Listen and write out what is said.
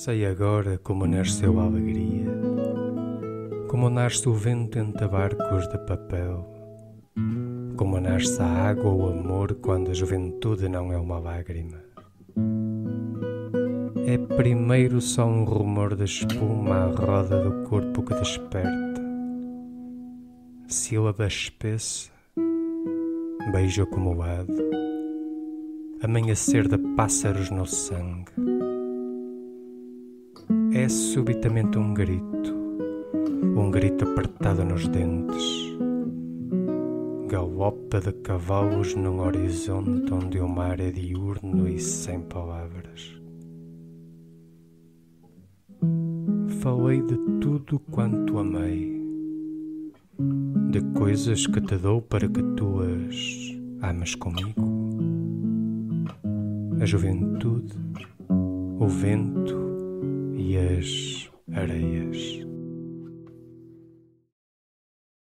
Sei agora como nasceu a alegria, como nasce o vento entre barcos de papel, como nasce a água ou o amor quando a juventude não é uma lágrima. É primeiro só um rumor de espuma à roda do corpo que desperta, sílaba espessa, beijo acumulado, amanhecer de pássaros no sangue. É subitamente um grito apertado nos dentes, galope de cavalos num horizonte onde o mar é diurno e sem palavras. Falei de tudo quanto amei, de coisas que te dou para que tu as ames comigo. A juventude, o vento e as areias.